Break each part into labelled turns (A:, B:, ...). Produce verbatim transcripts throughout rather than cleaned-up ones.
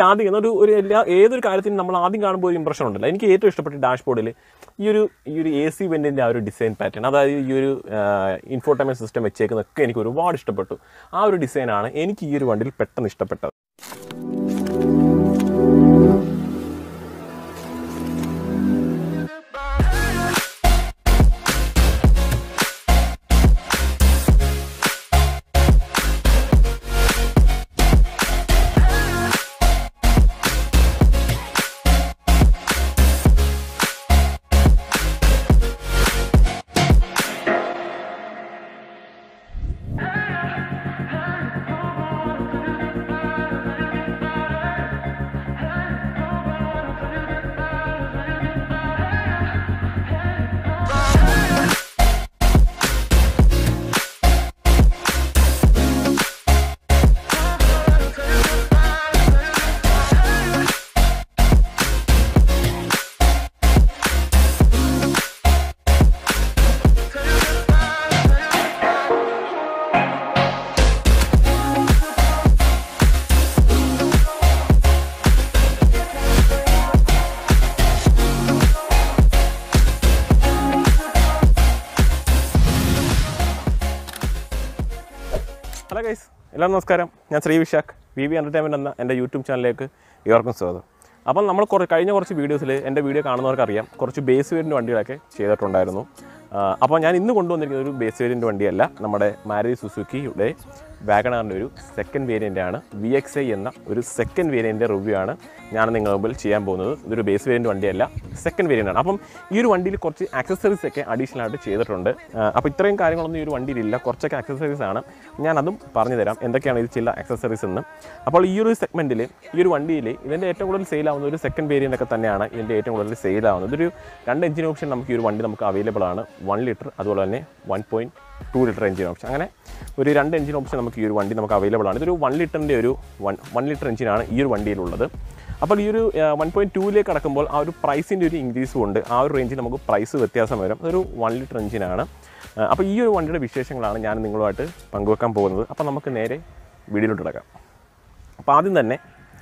A: ആദ്യം എന്നൊരു ഒരു എല്ലാ ഏതൊരു കാര്യത്തിനും നമ്മൾ ആദ്യം കാണുമ്പോൾ ഒരു ഇമ്പ്രഷൻ ഉണ്ടല്ലോ. എനിക്ക് ഏറ്റവും ഇഷ്ടപ്പെട്ട ഡാഷ്ബോർഡിൽ ഈ ഒരു ഈ ഒരു എ സി വെൻറ്റിൻ്റെ ആ ഒരു ഡിസൈൻ പാറ്റേൺ, അതായത് ഈ ഒരു ഇൻഫോർടൈൻമെൻറ്റ് സിസ്റ്റം വെച്ചേക്കുന്നതൊക്കെ എനിക്ക് ഒരുപാട് ഇഷ്ടപ്പെട്ടു. ആ ഒരു ഡിസൈനാണ് എനിക്ക് ഈ ഒരു വണ്ടിയിൽ പെട്ടെന്ന് ഇഷ്ടപ്പെട്ടത്. ഹലോ ഗൈസ്, എല്ലാവരും നമസ്കാരം. ഞാൻ Sree Vishakh, V V Entertainment എന്ന എൻ്റെ യൂട്യൂബ് ചാനലിലേക്ക് ഏവർക്കും സ്വാഗതം. അപ്പം നമ്മൾ കുറേ കഴിഞ്ഞ കുറച്ച് വീഡിയോസിൽ എൻ്റെ വീഡിയോ കാണുന്നവർക്കറിയാം, കുറച്ച് ബേസ് വേരിയൻ്റ് വണ്ടികളൊക്കെ ചെയ്തിട്ടുണ്ടായിരുന്നു. അപ്പോൾ ഞാൻ ഇന്ന് കൊണ്ടുവന്നിരിക്കുന്ന ഒരു ബേസ് വേരിയൻ്റ് വണ്ടിയല്ല, നമ്മുടെ മാരുതി സുസുക്കിയുടെ വാഗണറിൻ്റെ ഒരു സെക്കൻഡ് വേരിയൻ്റാണ്. വി എക്സ് ഐ എന്ന ഒരു സെക്കൻഡ് വേരിയൻ്റെ റിവ്യൂ ആണ് ഞാൻ നിങ്ങളുടെ മുമ്പിൽ ചെയ്യാൻ പോകുന്നത്. ഇതൊരു ബേസ് വേരിയൻ്റ് വണ്ടിയല്ല, സെക്കൻഡ് വേരിയൻ്റാണ്. അപ്പം ഈ ഒരു വണ്ടിയിൽ കുറച്ച് ആക്സസറീസ് ഒക്കെ അഡീഷണൽ ആയിട്ട് ചെയ്തിട്ടുണ്ട്. അപ്പോൾ ഇത്രയും കാര്യങ്ങളൊന്നും ഈ ഒരു വണ്ടിയിലില്ല, കുറച്ചൊക്കെ ആക്സസറീസ് ആണ്. ഞാനതും പറഞ്ഞു തരാം എന്തൊക്കെയാണ് ഇത് ചില ആക്സസറീസ് എന്ന്. അപ്പോൾ ഈ ഒരു സെഗ്മെൻറ്റിൽ ഈ ഒരു വണ്ടിയിൽ ഇതിൻ്റെ ഏറ്റവും കൂടുതൽ സെയിലാവുന്ന ഒരു സെക്കൻഡ് വേരിയൻ്റ് ഒക്കെ തന്നെയാണ് ഇതിൻ്റെ ഏറ്റവും കൂടുതൽ സെയിലാവുന്നത്. ഇതൊരു രണ്ട് എഞ്ചിൻ ഓപ്ഷൻ നമുക്ക് ഈ ഒരു വണ്ടി നമുക്ക് അവൈലബിൾ ആണ്. വൺ ലിറ്റർ അതുപോലെ തന്നെ one point two litre engine option, അങ്ങനെ ഒരു രണ്ട് എഞ്ചിൻ ഓപ്ഷൻ നമുക്ക് ഈ ഒരു വണ്ടി നമുക്ക് അവൈലബിൾ ആണ്. ഇതൊരു വൺ ലിറ്ററിൻ്റെ ഒരു വൺ വൺ ലിറ്റർ എഞ്ചിനാണ് ഈ ഒരു വണ്ടിയിലുള്ളത്. അപ്പോൾ ഈ ഒരു വൺ പോയിൻറ്റ് ടൂവിലേക്ക് കടക്കുമ്പോൾ ആ ഒരു പ്രൈസിൻ്റെ ഒരു ഇൻക്രീസും ഉണ്ട്. ആ ഒരു റേഞ്ചിൽ നമുക്ക് പ്രൈസ് വ്യത്യാസം വരും. അതൊരു വൺ ലിറ്റർ എഞ്ചിനാണ്. അപ്പോൾ ഈ ഒരു വണ്ടിയുടെ വിശേഷങ്ങളാണ് ഞാൻ നിങ്ങളുമായിട്ട് പങ്കുവെക്കാൻ പോകുന്നത്. അപ്പോൾ നമുക്ക് നേരെ വീഡിയോയിലോട്ട് കിടക്കാം. അപ്പോൾ ആദ്യം തന്നെ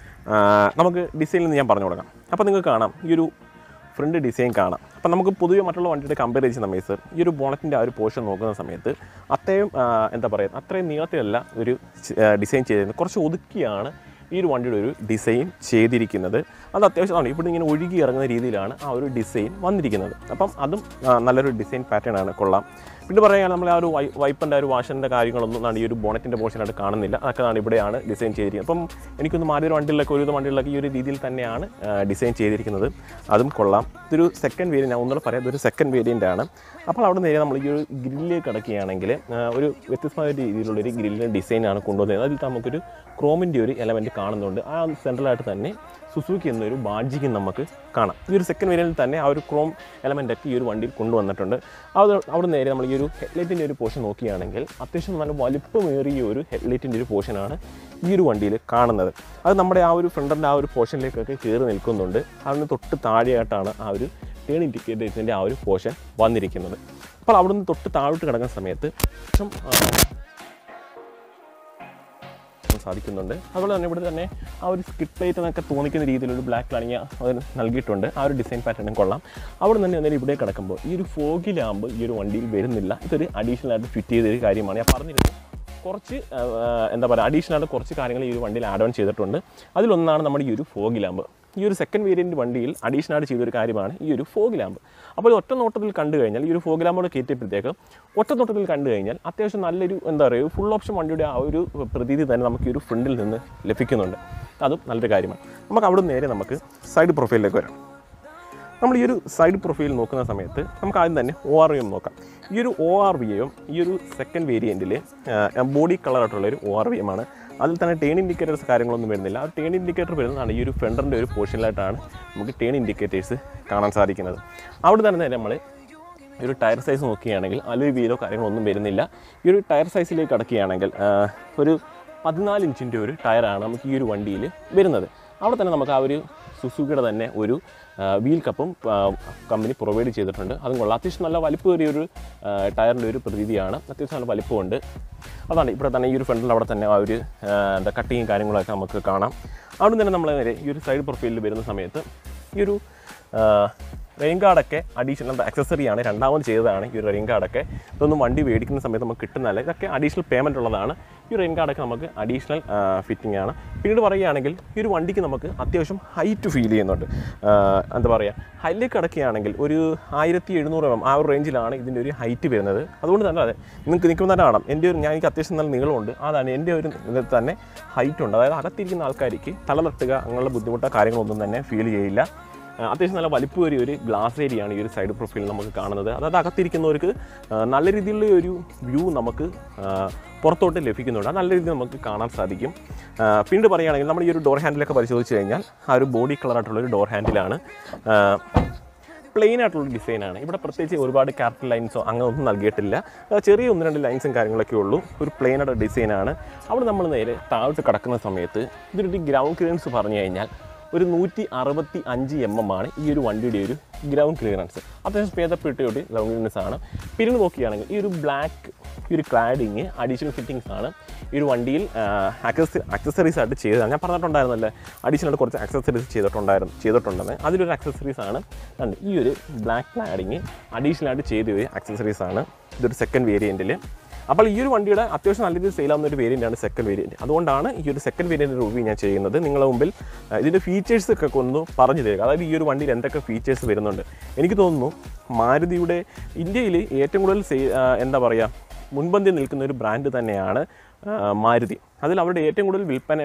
A: നമുക്ക് ഡിസൈനിൽ നിന്ന് ഞാൻ പറഞ്ഞു കൊടുക്കാം. അപ്പോൾ നിങ്ങൾക്ക് കാണാം ഈ ഒരു ഫ്രണ്ട് ഡിസൈൻ കാണാം. അപ്പോൾ നമുക്ക് പൊതുവെ മറ്റുള്ള വണ്ടിയുടെ കമ്പയർ ചെയ്യുന്ന സമയത്ത് ഈ ഒരു ബോണറ്റിൻ്റെ ആ ഒരു പോർഷൻ നോക്കുന്ന സമയത്ത് അത്രയും എന്താ പറയുക അത്രയും നീളത്തിലല്ല ഒരു ഡിസൈൻ ചെയ്തിരുന്നത്. കുറച്ച് ഒതുക്കിയാണ് ഈ ഒരു വണ്ടിയുടെ ഒരു ഡിസൈൻ ചെയ്തിരിക്കുന്നത്. അത് അത്യാവശ്യമാണ്. ഇവിടെ ഇങ്ങനെ ഒഴുകി ഇറങ്ങുന്ന രീതിയിലാണ് ആ ഒരു ഡിസൈൻ വന്നിരിക്കുന്നത്. അപ്പം അതും നല്ലൊരു ഡിസൈൻ പാറ്റേൺ ആണ്, കൊള്ളാം. പിന്നെ പറയുകയാണെങ്കിൽ നമ്മൾ ആ ഒരു വൈ വൈപ്പിൻ്റെ ആ ഒരു വാഷിൻ്റെ കാര്യങ്ങളൊന്നും ഈ ഒരു ബോണറ്റിൻ്റെ പോർഷനായിട്ട് കാണുന്നില്ല. അതൊക്കെ ആണ് ഇവിടെയാണ് ഡിസൈൻ ചെയ്തിരിക്കുന്നത്. അപ്പം എനിക്കൊന്ന് മാറിയൊരു വണ്ടികളിലൊക്കെ ഒരു വണ്ടികളിലൊക്കെ ഈ ഒരു രീതിയിൽ തന്നെയാണ് ഡിസൈൻ ചെയ്തിരിക്കുന്നത്. അതും കൊള്ളാം. ഇതൊരു സെക്കൻഡ് വേരിയൻ്റ്, ഞാൻ ഒന്നുകൂടെ പറയാം, ഇതൊരു സെക്കൻഡ് വേരിയൻ്റ് ആണ്. അപ്പോൾ അവിടെ നേരെ നമ്മൾ ഈ ഒരു ഗ്രില്ലിലേക്ക് കിടക്കുകയാണെങ്കിൽ ഒരു വ്യത്യസ്തമായ രീതിയിലുള്ളൊരു ഗ്രില്ലിൻ്റെ ഡിസൈനാണ് കൊണ്ടുവന്നത്. അതിൽ നമുക്കൊരു ക്രോമിൻ്റെ ഒരു എലമെൻറ്റ് കാണുന്നുണ്ട്. ആ സെൻട്രലായിട്ട് തന്നെ സുസുക്കി എന്നൊരു ബാഡ്ജിങ് നമുക്ക് കാണാം. ഈ ഒരു സെക്കൻഡ് വേരിയൻറ്റിൽ തന്നെ ആ ഒരു ക്രോം എലമെൻ്റൊക്കെ ഈ ഒരു വണ്ടിയിൽ കൊണ്ടുവന്നിട്ടുണ്ട്. അത് അവിടെ നേരെ നമ്മൾ ഈ ഒരു ഹെഡ്ലൈറ്റിൻ്റെ ഒരു പോർഷൻ നോക്കുകയാണെങ്കിൽ അത്യാവശ്യം നല്ല വലുപ്പമേറിയ ഒരു ഹെഡ്ലൈറ്റിൻ്റെ ഒരു പോർഷനാണ് ഈ ഒരു വണ്ടിയിൽ കാണുന്നത്. അത് നമ്മുടെ ആ ഒരു ഫ്രണ്ടിൻ്റെ ആ ഒരു പോർഷനിലേക്കൊക്കെ കയറി നിൽക്കുന്നുണ്ട്. അതിന് തൊട്ട് താഴെയായിട്ടാണ് ആ ഒരു ടേൺ ഇൻഡിക്കേറ്റേഴ്സിൻ്റെ ആ ഒരു പോർഷൻ വന്നിരിക്കുന്നത്. അപ്പോൾ അവിടെ നിന്ന് തൊട്ട് താഴോട്ട് കിടക്കുന്ന സമയത്ത് സാധിക്കുന്നുണ്ട്. അതുപോലെ തന്നെ ഇവിടെ തന്നെ ആ ഒരു സ്കിഡ് പ്ലേറ്റ് എന്നൊക്കെ തോന്നിക്കുന്ന രീതിയിലൊരു ബ്ലാക്ക് ലൈനിങ് അതിന് നൽകിയിട്ടുണ്ട്. ആ ഒരു ഡിസൈൻ പാറ്റേണും കൊള്ളാം. അവിടെ തന്നെ അന്നേരം ഇവിടെ കിടക്കുമ്പോൾ ഈ ഒരു ഫോഗി ലാമ്പ് ഈ ഒരു വണ്ടിയിൽ വരുന്നില്ല. ഇതൊരു അഡീഷണൽ ആയിട്ട് ഫിറ്റ് ചെയ്തൊരു കാര്യമാണ്. ഞാൻ പറഞ്ഞിരുന്നു കുറച്ച് എന്താ പറയുക അഡീഷണൽ ആയിട്ട് കുറച്ച് കാര്യങ്ങൾ ഈ ഒരു വണ്ടിയിൽ ആഡ് ഓൺ ചെയ്തിട്ടുണ്ട്. അതിലൊന്നാണ് നമ്മുടെ ഈ ഒരു ഫോഗി ലാമ്പ്. ഈ ഒരു സെക്കൻഡ് വേരിയൻറ്റ് വണ്ടിയിൽ അഡീഷണൽ ആയിട്ട് ചെയ്തൊരു കാര്യമാണ് ഈ ഒരു ഫോഗ് ലാമ്പ്. അപ്പോൾ ഒറ്റ നോട്ടത്തിൽ കണ്ടു കഴിഞ്ഞാൽ ഈ ഒരു ഫോഗ് ലാമ്പോട് കയറ്റിയപ്പോഴത്തേക്ക് ഒറ്റ നോട്ടത്തിൽ കണ്ടു കഴിഞ്ഞാൽ അത്യാവശ്യം നല്ലൊരു എന്താ പറയുക ഫുൾ ഓപ്ഷൻ വണ്ടിയുടെ ആ ഒരു പ്രതീതി തന്നെ നമുക്ക് ഈ ഒരു ഫ്രണ്ടിൽ നിന്ന് ലഭിക്കുന്നുണ്ട്. അതും നല്ലൊരു കാര്യമാണ്. നമുക്ക് അവിടെ നേരെ നമുക്ക് സൈഡ് പ്രൊഫൈലിലേക്ക് വരാം. നമ്മൾ ഈ ഒരു സൈഡ് പ്രൊഫൈൽ നോക്കുന്ന സമയത്ത് നമുക്ക് ആദ്യം തന്നെ ഒ ആർ വി എം നോക്കാം. ഈ ഒരു ഒ ആർ വി എം ഈ ഒരു സെക്കൻഡ് വേരിയൻറ്റിൽ ബോഡി കളറായിട്ടുള്ളൊരു ഒ ആർ വി എം ആണ്. അതിൽ തന്നെ ടേൺ ഇൻഡിക്കേറ്റേഴ്സ് കാര്യങ്ങളൊന്നും വരുന്നില്ല. ആ ടേൺ ഇൻഡിക്കേറ്റർ വരുന്നതാണ് ഈ ഒരു ഫ്രണ്ടിൻ്റെ ഒരു പോർഷനിലായിട്ടാണ് നമുക്ക് ടേൺ ഇൻഡിക്കേറ്റേഴ്സ് കാണാൻ സാധിക്കുന്നത്. അവിടെ തന്നെ നമ്മൾ ഈ ഒരു ടയർ സൈസ് നോക്കുകയാണെങ്കിൽ അലോയ് വീലോ കാര്യങ്ങളൊന്നും വരുന്നില്ല. ഈ ഒരു ടയർ സൈസിലേക്ക് കടക്കുകയാണെങ്കിൽ ഒരു പതിനാല് ഇഞ്ചിൻ്റെ ഒരു ടയറാണ് നമുക്ക് ഈ ഒരു വണ്ടിയിൽ വരുന്നത്. അവിടെ തന്നെ നമുക്ക് ആ ഒരു സുസുക്കിയുടെ തന്നെ ഒരു വീൽ കപ്പും കമ്പനി പ്രൊവൈഡ് ചെയ്തിട്ടുണ്ട്. അതും കൊള്ളാം. അത്യാവശ്യം നല്ല വലിപ്പമേറിയൊരു ടയറിൻ്റെ ഒരു പ്രതീതിയാണ്. അത്യാവശ്യം നല്ല വലിപ്പമുണ്ട്. അതാണ് ഇവിടെ തന്നെ ഈ ഒരു ഫ്രണ്ടിൽ അവിടെ തന്നെ ആ ഒരു എന്താ കട്ടിങ്ങും കാര്യങ്ങളൊക്കെ നമുക്ക് കാണാം. അവിടെ തന്നെ നമ്മൾ നേരെ ഈ ഒരു സൈഡ് പ്രൊഫൈലിൽ വരുന്ന സമയത്ത് ഈ ഒരു റെയിൻ ഗാർഡൊക്കെ അഡീഷണൽ ആക്സസറിയാണ്, രണ്ടാമത് ചെയ്തതാണ് ഈ ഒരു റെയിൻ ഗാർഡൊക്കെ. ഇതൊന്നും വണ്ടി മേടിക്കുന്ന സമയത്ത് നമുക്ക് കിട്ടുന്നതല്ല, ഇതൊക്കെ അഡീഷണൽ പേയ്മെൻറ്റ് ഉള്ളതാണ്. ഈ റെയിൻ ഗാർഡൊക്കെ നമുക്ക് അഡീഷണൽ ഫിറ്റിംഗ് ആണ്. പിന്നീട് പറയുകയാണെങ്കിൽ ഈ ഒരു വണ്ടിക്ക് നമുക്ക് അത്യാവശ്യം ഹൈറ്റ് ഫീൽ ചെയ്യുന്നുണ്ട്. എന്താ പറയുക, ഹൈലേക്ക് കിടക്കുകയാണെങ്കിൽ ഒരു ആയിരത്തി എഴുന്നൂറ് എം ആ ഒരു റേഞ്ചിലാണ് ഇതിൻ്റെ ഒരു ഹൈറ്റ് വരുന്നത്. അതുകൊണ്ട് തന്നെ അതെ നിങ്ങൾക്ക് നിൽക്കുമ്പോൾ തന്നെ കാണാം എൻ്റെ ഒരു ഞാൻ എനിക്ക് അത്യാവശ്യം നല്ല നീളമുണ്ട്. അതാണ് എൻ്റെ ഒരു ഇതിൽ തന്നെ ഹൈറ്റ് ഉണ്ട്. അതായത് അകത്തിരിക്കുന്ന ആൾക്കാർക്ക് തല തട്ടുക അങ്ങനെയുള്ള ബുദ്ധിമുട്ടോ കാര്യങ്ങളൊന്നും തന്നെ ഫീൽ ചെയ്യില്ല. അത്യാവശ്യം നല്ല വലിപ്പമേറിയ ഒരു ഗ്ലാസ് ഏരിയയാണ് ഈ ഒരു സൈഡ് പ്രൊഫൈൽ നമുക്ക് കാണുന്നത്. അതായത് അകത്തിരിക്കുന്നവർക്ക് നല്ല രീതിയിലുള്ള ഒരു വ്യൂ നമുക്ക് പുറത്തോട്ട് ലഭിക്കുന്നുണ്ട്. അത് നല്ല രീതിയിൽ നമുക്ക് കാണാൻ സാധിക്കും. പിന്നീട് പറയുകയാണെങ്കിൽ നമ്മൾ ഈ ഒരു ഡോർ ഹാൻഡിലൊക്കെ പരിശോധിച്ച് കഴിഞ്ഞാൽ ആ ഒരു ബോഡി കളറായിട്ടുള്ളൊരു ഡോർ ഹാൻഡിലാണ്. പ്ലെയിൻ ആയിട്ടുള്ള ഡിസൈനാണ്. ഇവിടെ പ്രത്യേകിച്ച് ഒരുപാട് ക്യാപിറ്റൽ ലൈൻസോ അങ്ങനെ ഒന്നും നൽകിയിട്ടില്ല. ചെറിയ ഒന്ന് രണ്ട് ലൈൻസും കാര്യങ്ങളൊക്കെ ഉള്ളൂ. ഒരു പ്ലെയിൻ ആയിട്ടുള്ള ഡിസൈനാണ്. അവിടെ നമ്മൾ നേരെ താഴോട്ട് കിടക്കുന്ന സമയത്ത് ഇതിൻ്റെ ഗ്രൗണ്ട് ക്ലിയറൻസ് പറഞ്ഞു കഴിഞ്ഞാൽ ഒരു നൂറ്റി അറുപത്തി അഞ്ച് എം എം ആണ് ഈ ഒരു വണ്ടിയുടെ ഒരു ഗ്രൗണ്ട് ക്ലിയറൻസ്. അത്യാവശ്യം ഭേദപ്പെട്ടൊരു ഗ്രൗണ്ട് ക്ലിയറൻസ് ആണ്. പിന്നീട് നോക്കുകയാണെങ്കിൽ ഈ ഒരു ബ്ലാക്ക് ഈ ഒരു ക്ലാഡിങ് അഡീഷണൽ ഫിറ്റിങ്സ് ആണ് ഈ ഒരു വണ്ടിയിൽ ആക്സസ് ആക്സസറീസ് ആയിട്ട് ചെയ്തതാണ്. ഞാൻ പറഞ്ഞിട്ടുണ്ടായിരുന്നല്ലേ അഡീഷണൽ കുറച്ച് ആക്സസറീസ് ചെയ്തിട്ടുണ്ടായിരുന്നു ചെയ്തിട്ടുണ്ടെന്ന് അതിലൊരു ആക്സസറീസ് ആണ് ഈ ഒരു ബ്ലാക്ക് ക്ലാഡിങ് അഡീഷണൽ ആയിട്ട് ചെയ്ത ഒരു ആക്സസറീസ് ആണ്. ഇതൊരു സെക്കൻഡ് വേരിയൻറ്റിൽ. അപ്പോൾ ഈ ഒരു വണ്ടിയുടെ അത്യാവശ്യം നല്ല രീതിയിൽ സെയിലാവുന്ന ഒരു വേരിയൻ്റാണ് സെക്കൻഡ് വേരിയൻറ്റ്. അതുകൊണ്ടാണ് ഈ ഒരു സെക്കൻഡ് വേരിയൻ്റ് റിവ്യൂ ഞാൻ ചെയ്യുന്നത്. നിങ്ങളുടെ മുമ്പിൽ ഇതിൻ്റെ ഫീച്ചേഴ്സൊക്കെ ഒന്ന് പറഞ്ഞു തരിക. അതായത് ഈ ഒരു വണ്ടിയിൽ എന്തൊക്കെ ഫീച്ചേഴ്സ് വരുന്നുണ്ട്. എനിക്ക് തോന്നുന്നു മാരുതിയുടെ ഇന്ത്യയിൽ ഏറ്റവും കൂടുതൽ എന്താ പറയുക മുൻപന്തിയിൽ നിൽക്കുന്ന ഒരു ബ്രാൻഡ് തന്നെയാണ് മാരുതി. അതിൽ അവരുടെ ഏറ്റവും കൂടുതൽ വിൽപ്പന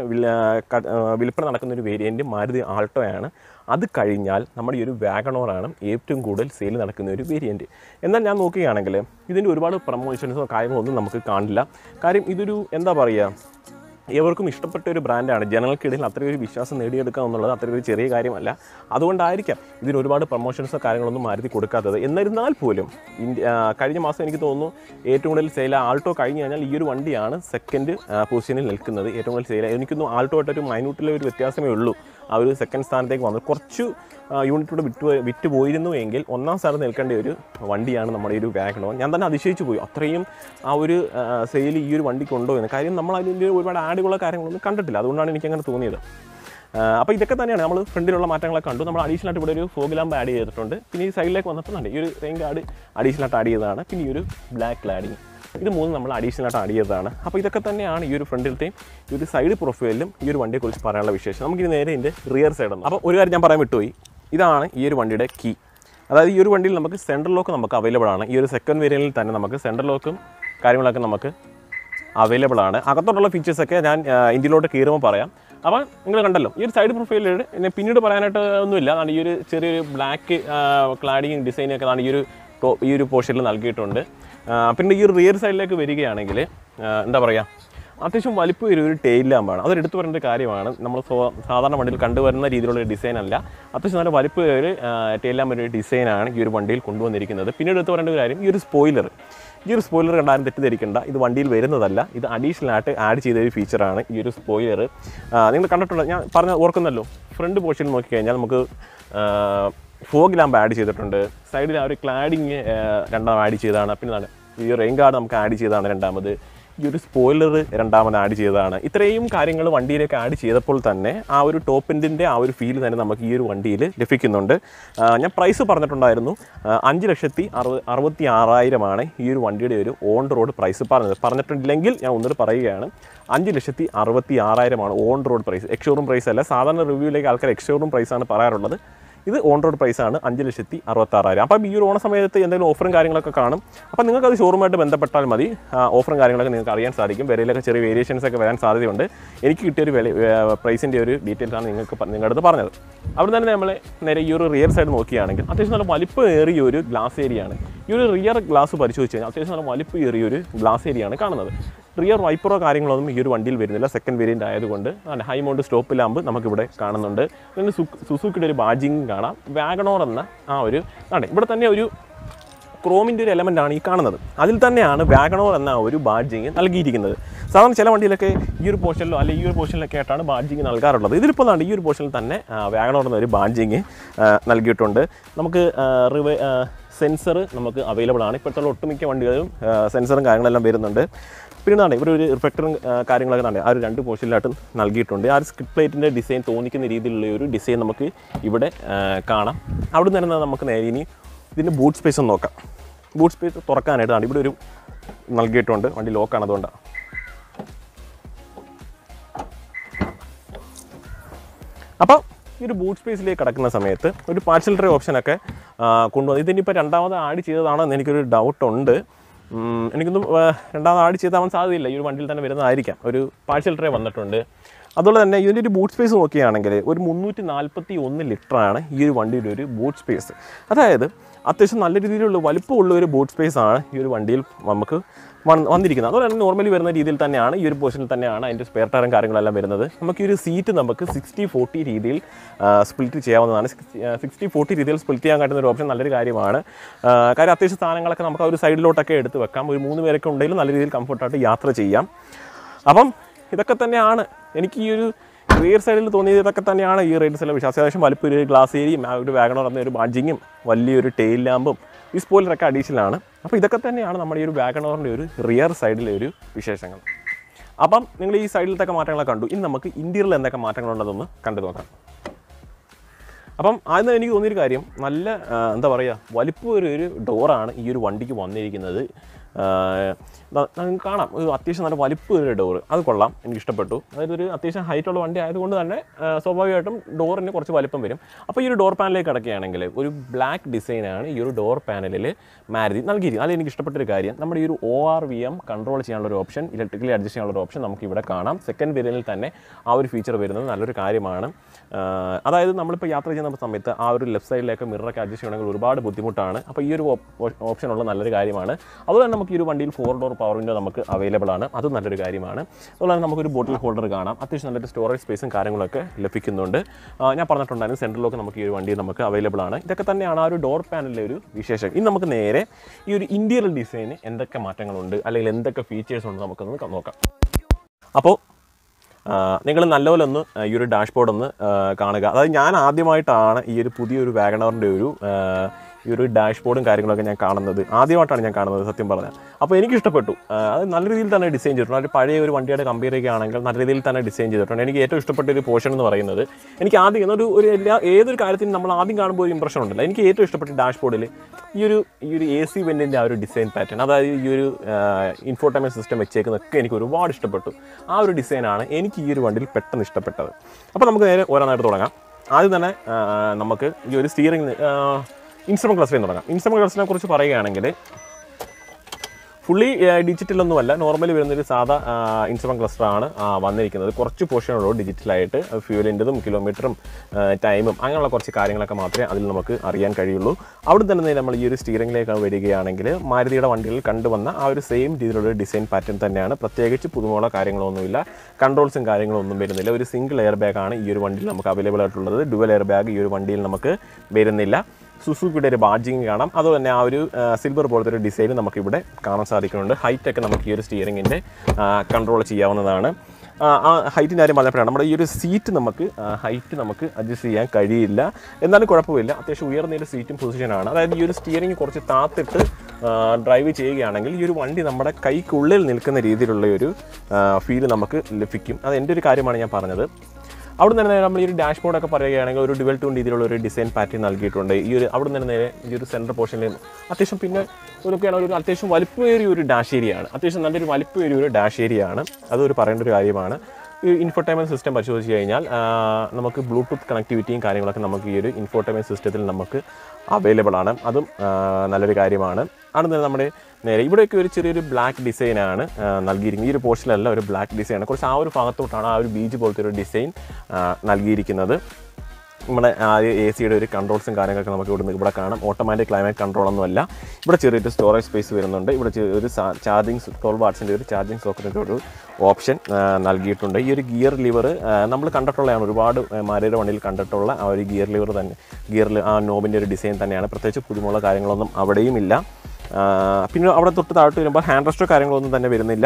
A: വിൽപ്പന നടക്കുന്ന ഒരു വേരിയൻറ്റ് മാരുതി ആൾട്ടോയാണ്. അത് കഴിഞ്ഞാൽ നമ്മുടെ ഈ ഒരു വാഗണോറാണ് ഏറ്റവും കൂടുതൽ സെയിൽ നടക്കുന്ന ഒരു വേരിയൻറ്റ്. എന്നാൽ ഞാൻ നോക്കുകയാണെങ്കിൽ ഇതിൻ്റെ ഒരുപാട് പ്രൊമോഷൻസോ കാര്യങ്ങളോ ഒന്നും നമുക്ക് കാണില്ല. കാര്യം ഇതൊരു എന്താ പറയുക ഏവർക്കും ഇഷ്ടപ്പെട്ട ഒരു ബ്രാൻഡാണ്. ജനങ്ങൾക്കിടയിൽ അത്രയൊരു വിശ്വാസം നേടിയെടുക്കുക എന്നുള്ളത് അത്രയൊരു ചെറിയ കാര്യമല്ല. അതുകൊണ്ടായിരിക്കാം ഇതിന് ഒരുപാട് പ്രൊമോഷൻസോ കാര്യങ്ങളൊന്നും മാരുതി കൊടുക്കാത്തത്. എന്നിരുന്നാൽ പോലും ഇന്ത്യ കഴിഞ്ഞ മാസം എനിക്ക് തോന്നുന്നു ഏറ്റവും കൂടുതൽ സെയിൽ ആൾട്ടോ കഴിഞ്ഞ് കഴിഞ്ഞാൽ ഈ ഒരു വണ്ടിയാണ് സെക്കൻഡ് പൊസിഷനിൽ നിൽക്കുന്നത്. ഏറ്റവും കൂടുതൽ സെയിൽ എനിക്കൊന്നും ആൾട്ടോ ആയിട്ടൊരു മൈന്യൂട്ടിലെ ഒരു വ്യത്യാസമേ ഉള്ളൂ. ആ ഒരു സെക്കൻഡ് സ്ഥാനത്തേക്ക് വന്നത് കുറച്ച് യൂണിറ്റോട് വിറ്റ് വിറ്റ് പോയിരുന്നു എങ്കിൽ ഒന്നാം സ്ഥാനത്ത് നിൽക്കേണ്ട ഒരു വണ്ടിയാണ് നമ്മുടെ ഈ ഒരു വാഗണോർ. ഞാൻ തന്നെ അതിശയിച്ചു പോയി അത്രയും ആ ഒരു സെയിൽ ഈ ഒരു വണ്ടിക്ക് ഉണ്ടോ എന്ന്. കാര്യം നമ്മൾ അതിൻ്റെ ഒരുപാട് ആഡുകളോ കാര്യങ്ങളൊന്നും കണ്ടിട്ടില്ല. അതുകൊണ്ടാണ് എനിക്കങ്ങനെ തോന്നിയത്. അപ്പോൾ ഇതൊക്കെ തന്നെയാണ് നമ്മൾ ഫ്രണ്ടിലുള്ള മാറ്റങ്ങളൊക്കെ കണ്ടു. നമ്മൾ അഡീഷണൽ ആയിട്ട് ഇവിടെ ഒരു ഫോഗ് ലാമ്പ് ആഡ് ചെയ്തിട്ടുണ്ട്. പിന്നെ ഈ സൈഡിലേക്ക് വന്നപ്പോൾ തന്നെ ഈ ഒരു റെയിൻ ഗാർഡ് അഡീഷണൽ ആയിട്ട് ആഡ് ചെയ്തതാണ്. പിന്നെ ഈ ഒരു ബ്ലാക്ക് ക്ലാഡിങ് ഇത് മൂന്ന് നമ്മൾ അഡീഷണൽ ആയിട്ട് ആഡ് ചെയ്തതാണ്. അപ്പോൾ ഇതൊക്കെ തന്നെയാണ് ഈ ഒരു ഫ്രണ്ടിലത്തെയും ഈ ഒരു സൈഡ് പ്രൊഫൈലിലും ഈ ഒരു വണ്ടിയെക്കുറിച്ച് പറയാനുള്ള വിശേഷം. നമുക്കിനി നേരെ ഇതിൻ്റെ റിയർ സൈഡ് ഉണ്ട്. അപ്പോൾ ഒരു കാര്യം ഞാൻ പറയാൻ വിട്ടുപോയി. ഇതാണ് ഈ ഒരു വണ്ടിയുടെ കീ. അതായത് ഈ ഒരു വണ്ടിയിൽ നമുക്ക് സെൻട്രൽ ലോക്ക് നമുക്ക് അവൈലബിൾ ആണ്. ഈ ഒരു സെക്കൻഡ് വേരിയൻറ്റിൽ തന്നെ നമുക്ക് സെൻട്രൽ ലോക്കും കാര്യങ്ങളൊക്കെ നമുക്ക് അവൈലബിൾ ആണ്. അകത്തോട്ടുള്ള ഫീച്ചേഴ്സൊക്കെ ഞാൻ ഇന്ത്യയിലോട്ട് കയറുമ്പോൾ പറയാം. അപ്പോൾ നിങ്ങൾ കണ്ടല്ലോ ഈ ഒരു സൈഡ് പ്രൊഫൈലിൽ എന്നെ പിന്നീട് പറയാനായിട്ട് ഒന്നുമില്ല. അതാണ് ഈ ഒരു ചെറിയൊരു ബ്ലാക്ക് ക്ലാഡിങ് ഡിസൈനൊക്കെ ആണ് ഈ ഒരു ഈ ഒരു പോർഷനിൽ നൽകിയിട്ടുണ്ട്. പിന്നെ ഈ ഒരു റിയർ സൈഡിലേക്ക് വരികയാണെങ്കിൽ എന്താ പറയുക അത്യാവശ്യം വലിപ്പം ഒരു ടെയിൽ ലാമ്പാണ്. അതൊരു എടുത്തു പറയേണ്ട കാര്യമാണ്. നമ്മൾ സാധാരണ വണ്ടിയിൽ കണ്ടുവരുന്ന രീതിയിലുള്ള ഡിസൈൻ അല്ല. അത്യാവശ്യം നല്ല വലിപ്പം ഒരു ടെയിൽ ലാമ്പ് ഒരു ഡിസൈനാണ് ഈ ഒരു വണ്ടിയിൽ കൊണ്ടുവന്നിരിക്കുന്നത്. പിന്നീട് എടുത്തു പറയേണ്ട ഒരു കാര്യം ഈ ഒരു സ്പോയിലർ ഈ ഒരു സ്പോയിലർ കണ്ടാലും തെറ്റിദ്ധരിക്കേണ്ട. ഇത് വണ്ടിയിൽ വരുന്നതല്ല. ഇത് അഡീഷണൽ ആയിട്ട് ആഡ് ചെയ്ത ഒരു ഫീച്ചറാണ് ഈ ഒരു സ്പോയിലർ. നിങ്ങൾ കണ്ടിട്ടുണ്ട് ഞാൻ പറഞ്ഞ ഓർക്കുന്നല്ലോ. ഫ്രണ്ട് പോർഷൻ നോക്കിക്കഴിഞ്ഞാൽ നമുക്ക് ഫോഗ് ലാമ്പ് ആഡ് ചെയ്തിട്ടുണ്ട്. സൈഡിൽ ആ ഒരു ക്ലാഡിങ് രണ്ടാമത് ആഡ് ചെയ്തതാണ്. പിന്നെ ഈ റെയിൻ ഗാർഡ് നമുക്ക് ആഡ് ചെയ്തതാണ് രണ്ടാമത്. ഈ ഒരു സ്പോയിലർ രണ്ടാമത് ആഡ് ചെയ്തതാണ്. ഇത്രയും കാര്യങ്ങൾ വണ്ടിയിലേക്ക് ആഡ് ചെയ്തപ്പോൾ തന്നെ ആ ഒരു ടോപ്പ് എൻഡിൻ്റെ ആ ഒരു ഫീൽ തന്നെ നമുക്ക് ഈ ഒരു വണ്ടിയിൽ ലഭിക്കുന്നുണ്ട്. ഞാൻ പ്രൈസ് പറഞ്ഞിട്ടുണ്ടായിരുന്നു. അഞ്ച് ലക്ഷത്തി അറുപത് അറുപത്തി ആറായിരമാണ് ഈ ഒരു വണ്ടിയുടെ ഒരു ഓൺ റോഡ് പ്രൈസ് പറഞ്ഞത്. പറഞ്ഞിട്ടില്ലെങ്കിൽ ഞാൻ ഒന്നുകൂടി പറയുകയാണ്. അഞ്ച് ലക്ഷത്തി അറുപത്തി ആറായിരമാണ് on road price. Ex showroom price അല്ല. സാധാരണ റിവ്യൂയിലേക്ക് ആൾക്കാർ എക്സ്ഷോറൂം പ്രൈസാണ് പറയാറുള്ളത്. ഇത് ഓൺ റോഡ് പ്രൈസാണ് അഞ്ച് ലക്ഷത്തി അറുപത്താറായിരം. അപ്പം ഈ ഒരു ഓണ സമയത്ത് എന്തെങ്കിലും ഓഫറും കാര്യങ്ങളൊക്കെ കാണും. അപ്പോൾ നിങ്ങൾക്കത് ഷോറൂമായിട്ട് ബന്ധപ്പെട്ടാൽ മതി. ഓഫറും കാര്യങ്ങളൊക്കെ നിങ്ങൾക്ക് അറിയാൻ സാധിക്കും. വിലയിലൊക്കെ ചെറിയ വേരിയേഷൻസ് ഒക്കെ വരാൻ സാധ്യതയുണ്ട്. എനിക്ക് കിട്ടിയൊരു വില പ്രൈസിൻ്റെ ഒരു ഡീറ്റെയിൽസാണ് നിങ്ങൾക്ക് നിങ്ങളുടെ അടുത്ത് പറഞ്ഞത്. അവിടെ തന്നെ നമ്മൾ നേരെ ഈ ഒരു റിയർ സൈഡ് നോക്കുകയാണെങ്കിൽ അത്യാവശ്യം നല്ല വലിപ്പമേറിയ ഒരു ഗ്ലാസ് ഏരിയയാണ്. ഈ ഒരു റിയർ ഗ്ലാസ് പരിശോധിച്ച് കഴിഞ്ഞാൽ അത്യാവശ്യം നല്ല വലിപ്പമേറിയ ഒരു ഗ്ലാസ് ഏരിയയാണ് കാണുന്നത്. റിയർ വൈപ്പറോ കാര്യങ്ങളൊന്നും ഈ ഒരു വണ്ടിയിൽ വരുന്നില്ല. സെക്കൻഡ് വേരിയൻ്റ് ആയതുകൊണ്ട് ഹൈ മൗണ്ട് സ്റ്റോപ്പ് ലാമ്പ് നമുക്കിവിടെ കാണുന്നുണ്ട്. പിന്നെ സുസുക്കിയുടെ ഒരു ബാജിങ് കാണാം. വാഗണോർ എന്ന ആ ഒരു ആണ് ഇവിടെ തന്നെ ഒരു ക്രോമിൻ്റെ ഒരു എലമെൻ്റാണ് ഈ കാണുന്നത്. അതിൽ തന്നെയാണ് വാഗണോർ എന്ന ഒരു ബാഡ്ജിങ് നൽകിയിരിക്കുന്നത്. സാധാരണ ചില വണ്ടിയിലൊക്കെ ഈ ഒരു പോർഷനിലോ അല്ലെങ്കിൽ ഈ ഒരു പോർഷനിലൊക്കെ ആയിട്ടാണ് ബാഡ്ജിങ് നൽകാറുള്ളത്. ഇതിലിപ്പോൾ ഈ ഒരു പോർഷനിൽ തന്നെ വാഗണോർ എന്നൊരു ബാഡ്ജിങ് നൽകിയിട്ടുണ്ട്. നമുക്ക് റിവേ സെൻസർ നമുക്ക് അവൈലബിൾ ആണ്. ഇപ്പോഴത്തെ ഒട്ടുമിക്ക വണ്ടികളിലും സെൻസറും കാര്യങ്ങളെല്ലാം വരുന്നുണ്ട്. പിന്നെയാണ് ഇവിടെ ഒരു റിഫ്ലക്ടറും കാര്യങ്ങളൊക്കെ തന്നെ ആ ഒരു രണ്ട് പോർഷനിലായിട്ട് നൽകിയിട്ടുണ്ട്. ആ ഒരു സ്കിഡ് പ്ലേറ്റിൻ്റെ ഡിസൈൻ തോന്നിക്കുന്ന രീതിയിലുള്ള ഒരു ഡിസൈൻ നമുക്ക് ഇവിടെ കാണാം. അവിടെ നിന്ന് തന്നെ നമുക്ക് നേരെ ഇനി ഇതിൻ്റെ ബൂട്ട് സ്പേസ് ഒന്ന് നോക്കാം. ബൂട്ട് സ്പേസ് തുറക്കാനായിട്ടാണ് ഇവിടെ ഒരു നൽകിയിട്ടുണ്ട്. വണ്ടി ലോക്കാണ്, അതുകൊണ്ടാണ്. അപ്പോൾ ഈ ഒരു ബൂട്ട് സ്പേസിലേക്ക് കിടക്കുന്ന സമയത്ത് ഒരു പാർഷ്യൽ ട്രേ ഓപ്ഷനൊക്കെ കൊണ്ടുവന്നു. ഇതിനിപ്പോൾ രണ്ടാമത് ആഡ് ചെയ്തതാണെന്ന് എനിക്കൊരു ഡൗട്ടുണ്ട്. എനിക്കൊന്നും രണ്ടാമത് ആഡ് ചെയ്താവാൻ സാധ്യതയില്ല. ഈ ഒരു വണ്ടിയിൽ തന്നെ വരുന്നതായിരിക്കാം. ഒരു പാർഷ്യൽ ട്രേ വന്നിട്ടുണ്ട്. അതുപോലെ തന്നെ ഇതിൻ്റെ ഒരു ബൂട്ട് സ്പേസ് നോക്കുകയാണെങ്കിൽ ഒരു മുന്നൂറ്റി നാൽപ്പത്തി ഒന്ന് ലിറ്ററാണ് ഈ ഒരു വണ്ടിയുടെ ഒരു ബൂട്ട് സ്പേസ്. അതായത് അത്യാവശ്യം നല്ല രീതിയിലുള്ള വലുപ്പമുള്ള ഒരു ബൂട്ട് സ്പേസ് ആണ് ഈ ഒരു വണ്ടിയിൽ നമുക്ക് വന്നിരിക്കുന്നത്. അതുപോലെ തന്നെ നോർമലി വരുന്ന രീതിയിൽ തന്നെയാണ് ഈ ഒരു പോർഷനിൽ തന്നെയാണ് അതിൻ്റെ സ്പെയർ ടയറും കാര്യങ്ങളെല്ലാം വരുന്നത്. നമുക്ക് ഈ ഒരു സീറ്റ് നമുക്ക് സിക്സ്റ്റി ഫോർട്ടി രീതിയിൽ സ്പ്ലിറ്റ് ചെയ്യാവുന്നതാണ്. സിക്സ്റ്റി ഫോർട്ടി രീതിയിൽ സ്പ്ലിറ്റ് ചെയ്യാൻ കഴിയുന്ന ഒരു ഓപ്ഷൻ നല്ലൊരു കാര്യമാണ്. കാര്യം അത്യാവശ്യം സാധനങ്ങളൊക്കെ നമുക്ക് ആ ഒരു സൈഡിലോട്ടൊക്കെ എടുത്ത് വെക്കാം. ഒരു മൂന്ന് പേരൊക്കെ ഉണ്ടെങ്കിലും നല്ല രീതിയിൽ കംഫർട്ടായിട്ട് യാത്ര ചെയ്യാം. അപ്പം ഇതൊക്കെ തന്നെയാണ് എനിക്ക് ഈ ഒരു റിയർ സൈഡിൽ തോന്നിയത്. ഇതൊക്കെ തന്നെയാണ് ഈ റേറ്റ്സിലെ വിശ്വാസം. അത്യാവശ്യം വലുപ്പം ഒരു ഗ്ലാസ് ഏരിയയും ഒരു വാഗണോർ എന്ന ഒരു ബാഡ്ജിങ്ങും വലിയൊരു ടെയിൽ ലാമ്പും ഈ സ്പോയിലറൊക്കെ അഡീഷണലാണ്. അപ്പോൾ ഇതൊക്കെ തന്നെയാണ് നമ്മുടെ ഈ ഒരു വാഗണോറിൻ്റെ ഒരു റിയർ സൈഡിലെ ഒരു വിശേഷങ്ങൾ. അപ്പം നിങ്ങൾ ഈ സൈഡിലത്തൊക്കെ മാറ്റങ്ങളൊക്കെ കണ്ടു. ഇനി നമുക്ക് ഇൻറ്റീരിയറിൽ എന്തൊക്കെ മാറ്റങ്ങളുണ്ടെന്നൊന്ന് കണ്ടു നോക്കാം. അപ്പം ആദ്യം എനിക്ക് തോന്നിയൊരു കാര്യം, നല്ല എന്താ പറയുക, വലിപ്പം ഒരു ഒരു ഡോറാണ് ഈ ഒരു വണ്ടിക്ക് വന്നിരിക്കുന്നത്. നിങ്ങൾക്ക് കാണാം ഒരു അത്യാവശ്യം നല്ല വലിപ്പം ഒരു ഡോറ്. അത് കൊള്ളാം, എനിക്ക് ഇഷ്ടപ്പെട്ടു. അതായത് ഒരു അത്യാവശ്യം ഹൈറ്റുള്ള വണ്ടി ആയതുകൊണ്ട് തന്നെ സ്വാഭാവികമായിട്ടും ഡോറിന് കുറച്ച് വലിപ്പം വരും. അപ്പോൾ ഈ ഒരു ഡോർ പാനലിലേക്ക് കിടക്കുകയാണെങ്കിൽ ഒരു ബ്ലാക്ക് ഡിസൈനാണ് ഈ ഒരു ഡോർ പാനലിൽ മാരുതി നൽകിയിരിക്കുന്നത്. അതിൽ എനിക്ക് ഇഷ്ടപ്പെട്ടൊരു കാര്യം, നമ്മുടെ ഈ ഒരു O R V M control ചെയ്യാനുള്ള ഒരു ഓപ്ഷൻ, ഇലക്ട്രിക്കലി അഡ്ജസ്റ്റ് ചെയ്യാനുള്ള ഒരു ഓപ്ഷൻ നമുക്ക് ഇവിടെ കാണാം. സെക്കൻഡ് വേരിയന്റിൽ തന്നെ ആ ഒരു ഫീച്ചർ വരുന്നത് നല്ലൊരു കാര്യമാണ്. അതായത് നമ്മളിപ്പോൾ യാത്ര ചെയ്യുന്ന സമയത്ത് ആ ഒരു ലെഫ്റ്റ് സൈഡിലേക്ക് മിററൊക്കെ അഡ്ജസ്റ്റ് ചെയ്യണമെങ്കിൽ ഒരുപാട് ബുദ്ധിമുട്ടാണ്. അപ്പോൾ ഈ ഒരു ഓപ്ഷൻ ഉള്ള നല്ലൊരു കാര്യമാണ്. അതുപോലെ തന്നെ നമുക്ക് ഈ ഒരു വണ്ടിയിൽ ഫോർ ഡോർ പവർ വിൻഡോ നമുക്ക് അവൈലബിൾ ആണ്. അതും നല്ലൊരു കാര്യമാണ്. അതുപോലെ തന്നെ നമുക്കൊരു ബോട്ടിൽ ഹോൾഡർ കാണാം. അത്യാവശ്യം നല്ലൊരു സ്റ്റോറേജ് സ്പേസും കാര്യങ്ങളൊക്കെ ലഭിക്കുന്നുണ്ട്. ഞാൻ പറഞ്ഞിട്ടുണ്ടായിരുന്നു സെൻട്രലൊക്കെ നമുക്ക് ഈ ഒരു വണ്ടി നമുക്ക് അവൈലബിൾ ആണ്. ഇതൊക്കെ തന്നെയാണ് ആ ഒരു ഡോർ പാനലിലെ ഒരു വിശേഷം. ഇനി നമുക്ക് നേരെ ഈ ഒരു ഇൻറ്റീരിയർ ഡിസൈന് എന്തൊക്കെ മാറ്റങ്ങളുണ്ട് അല്ലെങ്കിൽ എന്തൊക്കെ ഫീച്ചേഴ്സ് ഉണ്ട് നമുക്കൊന്ന് നോക്കാം. അപ്പോൾ നിങ്ങൾ നല്ലപോലെ ഒന്ന് ഈ ഒരു ഡാഷ്ബോർഡ് ഒന്ന് കാണുക. അതായത് ഞാൻ ആദ്യമായിട്ടാണ് ഈ ഒരു പുതിയൊരു വാഗണറിൻ്റെ ഒരു ഈ ഒരു ഡാഷ്ബോർഡും കാര്യങ്ങളൊക്കെ ഞാൻ കാണുന്നത്. ആദ്യമായിട്ടാണ് ഞാൻ കാണുന്നത് സത്യം പറഞ്ഞാൽ. അപ്പോൾ എനിക്ക് ഇഷ്ടപ്പെട്ടു. അത് നല്ല രീതിയിൽ തന്നെ ഡിസൈൻ ചെയ്തിട്ടുണ്ട്. ഒരു പഴയ ഒരു വണ്ടിയുടെ കമ്പയർ ചെയ്യുകയാണെങ്കിൽ നല്ല രീതിയിൽ തന്നെ ഡിസൈൻ ചെയ്തിട്ടുണ്ട്. എനിക്ക് ഏറ്റവും ഇഷ്ടപ്പെട്ട ഒരു പോർഷൻ എന്ന് പറയുന്നത്, എനിക്ക് ആദ്യം ഒരു ഒരു എല്ലാ ഏതൊരു കാര്യത്തിനും നമ്മൾ ആദ്യം കാണുമ്പോൾ ഒരു ഇമ്പ്രഷൻ ഉണ്ടല്ലോ. എനിക്ക് ഏറ്റവും ഇഷ്ടപ്പെട്ട ഡാഷ്ബോർഡിൽ ഈ ഒരു ഈ ഒരു എ സി വെൻറ്റിൻ്റെ ആ ഒരു ഡിസൈൻ പാറ്റേൺ, അതായത് ഈ ഒരു ഇൻഫോർടൈൻമെൻറ്റ് സിസ്റ്റം വെച്ചേക്കുന്നതൊക്കെ എനിക്ക് ഒരുപാട് ഇഷ്ടപ്പെട്ടു. ആ ഒരു ഡിസൈനാണ് എനിക്ക് ഈ ഒരു വണ്ടിയിൽ പെട്ടെന്ന് ഇഷ്ടപ്പെട്ടത്. അപ്പോൾ നമുക്ക് നേരെ ഓരോന്നായിട്ട് തുടങ്ങാം. ആദ്യം തന്നെ നമുക്ക് ഈ ഒരു സ്റ്റിയറിംഗ് ഇൻസ്ട്രുമെൻറ്റ് ക്ലസ്റ്ററിൽ നിന്ന് തുടങ്ങാം. ഇൻസ്ട്രുമെൻറ്റ് ക്ലസ്റ്ററിനെ കുറിച്ച് പറയുകയാണെങ്കിൽ ഫുള്ളി ഡിജിറ്റലൊന്നുമല്ല, നോർമലി വരുന്നൊരു സാധാ ഇൻസ്ട്രുമെൻറ്റ് ക്ലസ്റ്ററാണ് വന്നിരിക്കുന്നത്. കുറച്ച് പോർഷനുള്ളൂ ഡിജിറ്റലായിട്ട്. ഫ്യൂലിൻ്റെതും കിലോമീറ്ററും ടൈമും അങ്ങനെയുള്ള കുറച്ച് കാര്യങ്ങളൊക്കെ മാത്രമേ അതിൽ നമുക്ക് അറിയാൻ കഴിയുള്ളൂ. അവിടെ തന്നെ നമ്മൾ ഈ ഒരു സ്റ്റിയറിംഗിലേക്ക് വരികയാണെങ്കിൽ മാരുതിയുടെ വണ്ടികളിൽ കണ്ടുവന്ന ആ ഒരു സെയിം രീതിയിലുള്ള ഡിസൈൻ പാറ്റേൺ തന്നെയാണ്. പ്രത്യേകിച്ച് പുതുമുള്ള കാര്യങ്ങളൊന്നുമില്ല, കൺട്രോൾസും കാര്യങ്ങളൊന്നും വരുന്നില്ല. ഒരു സിംഗിൾ എയർ ബാഗാണ് ഈ ഒരു വണ്ടിയിൽ നമുക്ക് അവൈലബിൾ ആയിട്ടുള്ളത്. ഡുവൽ എയർ ബാഗ് ഈ ഒരു വണ്ടിയിൽ നമുക്ക് വരുന്നില്ല. സുസുക്കിയുടെ ഒരു ബാഡ്ജിങ് കാണാം. അതുപോലെ തന്നെ ആ ഒരു സിൽവർ പോലത്തെ ഒരു ഡിസൈൻ നമുക്കിവിടെ കാണാൻ സാധിക്കുന്നുണ്ട്. ഹൈറ്റൊക്കെ നമുക്ക് ഈ ഒരു സ്റ്റിയറിങ്ങിൻ്റെ കൺട്രോൾ ചെയ്യാവുന്നതാണ്. ആ ഹൈറ്റിൻ്റെ കാര്യം പറഞ്ഞപ്പോഴാണ് നമ്മുടെ ഈ ഒരു സീറ്റ് നമുക്ക് ഹൈറ്റ് നമുക്ക് അഡ്ജസ്റ്റ് ചെയ്യാൻ കഴിയില്ല. എന്നാലും കുഴപ്പമില്ല, അത്യാവശ്യം ഉയർന്നൊരു സീറ്റും പൊസിഷനാണ്. അതായത് ഈ ഒരു സ്റ്റിയറിംഗ് കുറച്ച് താത്തിട്ട് ഡ്രൈവ് ചെയ്യുകയാണെങ്കിൽ ഈ ഒരു വണ്ടി നമ്മുടെ കൈക്കുള്ളിൽ നിൽക്കുന്ന രീതിയിലുള്ള ഒരു ഫീൽ നമുക്ക് ലഭിക്കും. അത് എൻ്റെ ഒരു കാര്യമാണ് ഞാൻ പറഞ്ഞത്. അവിടെ നിന്ന് നമ്മൾ ഈ ഒരു ഡാഷ്ബോർഡൊക്കെ പറയുകയാണെങ്കിൽ ഒരു ഡുവൽ ടൂൺ രീതിയിലുള്ള ഒരു ഡിസൈൻ പാറ്റേൺ നൽകിയിട്ടുണ്ട്. ഈ ഒരു അവിടെ നിന്ന് നേരെ ഈ ഒരു സെൻട്രൽ പോർഷനിൽ അത്യാവശ്യം പിന്നെ ഇതൊക്കെയാണ് ഒരു അത്യാവശ്യം വലിപ്പമേറിയ ഒരു ഡാഷ് ഏരിയയാണ്. അത്യാവശ്യം നല്ലൊരു വലിപ്പമേറിയ ഒരു ഡാഷ് ഏരിയയാണ്. അതൊരു പറയേണ്ട ഒരു കാര്യമാണ്. ഈ ഇൻഫോർടൈൻമെൻറ്റ് സിസ്റ്റം പരിശോധിച്ച് കഴിഞ്ഞാൽ നമുക്ക് ബ്ലൂടൂത്ത് കണക്ടിവിറ്റിയും കാര്യങ്ങളൊക്കെ നമുക്ക് ഈ ഒരു ഇൻഫോർടൈൻമെൻറ്റ് സിസ്റ്റത്തിൽ നമുക്ക് അവൈലബിൾ ആണ്. അതും നല്ലൊരു കാര്യമാണ്. അവിടെ നിന്ന് നമ്മുടെ നേരെ ഇവിടെയൊക്കെ ഒരു ചെറിയൊരു ബ്ലാക്ക് ഡിസൈനാണ് നൽകിയിരിക്കുന്നത്. ഈ ഒരു പോർഷനിലല്ല ഒരു ബ്ലാക്ക് ഡിസൈനാണ്. കുറച്ച് ആ ഒരു ഭാഗത്തോട്ടാണ് ആ ഒരു ബീച്ച് പോലത്തെ ഒരു ഡിസൈൻ നൽകിയിരിക്കുന്നത്. നമ്മുടെ ആ എ സിയുടെ ഒരു കൺട്രോൾസും കാര്യങ്ങളൊക്കെ നമുക്ക് ഇവിടെ ഇവിടെ കാണാം. ഓട്ടോമാറ്റിക് ക്ലൈമറ്റ് കൺട്രോളൊന്നുമല്ല. ഇവിടെ ചെറിയൊരു സ്റ്റോറേജ് സ്പേസ് വരുന്നുണ്ട്. ഇവിടെ ഒരു ചാർജിങ് ട്വൽവ് വാട്ട്സിൻ്റെ ഒരു ചാർജിങ് സോക്കറ്റിൻ്റെ ഒരു ഓപ്ഷൻ നൽകിയിട്ടുണ്ട്. ഈ ഒരു ഗിയർ ലിവർ നമ്മൾ കണ്ടിട്ടുള്ളതാണ്, ഒരുപാട് മാരുതിയുടെ വണ്ടിയിൽ കണ്ടിട്ടുള്ള ആ ഒരു ഗിയർ ലിവർ തന്നെ, ഗിയറിൽ ആ നോബിൻ്റെ ഒരു ഡിസൈൻ തന്നെയാണ്. പ്രത്യേകിച്ച് പുതുമുള്ള കാര്യങ്ങളൊന്നും അവിടെയും ഇല്ല. പിന്നെ അവിടെ തൊട്ട് താഴോട്ട് വരുമ്പോൾ ഹാൻഡ് റെസ്റ്റോ കാര്യങ്ങളൊന്നും തന്നെ വരുന്നില്ല.